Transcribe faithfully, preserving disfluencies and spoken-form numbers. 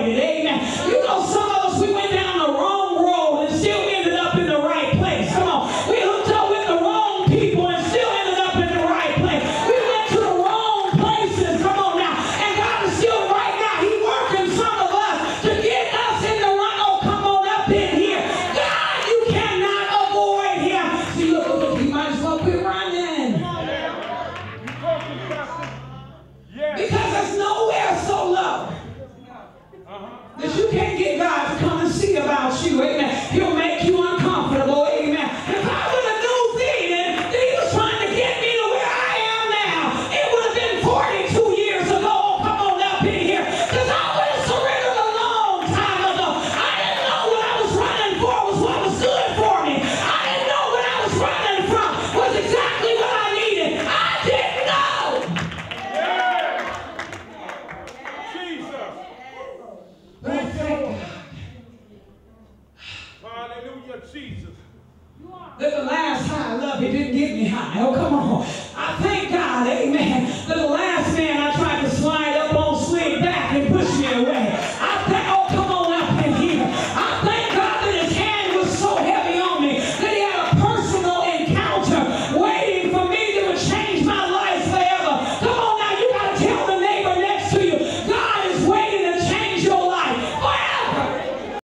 avoided. Amen. You know, some of us, we went down the wrong road and still ended up in the right place. Come on. We hooked up with the wrong people and still ended up in the right place. We went to the wrong places. Come on now. And God is still right now. He's working some of us to get us in the right. Oh, come on up in here. God, you cannot avoid him. See, look, look, look. You might as well quit running. Because there's nowhere so low that you can't get God to come and see about you. Amen. He'll make you uncomfortable. Amen. If I would have knew then that he was trying to get me to where I am now, it would have been forty-two years ago. Oh, come on up in here. Because I would have surrendered a long time ago. I didn't know what I was running for was what was good for me. I didn't know what I was running from was exactly what I needed. I didn't know. Hallelujah, Jesus. That the last high I love, it didn't get me high. Oh, come on.